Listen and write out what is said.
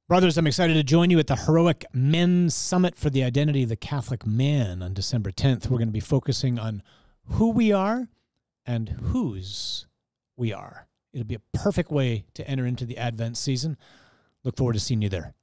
Brothers, I'm excited to join you at the Heroic Men's Summit for the Identity of the Catholic Man on December 10th. We're going to be focusing on who we are and whose we are. It'll be a perfect way to enter into the Advent season. Look forward to seeing you there.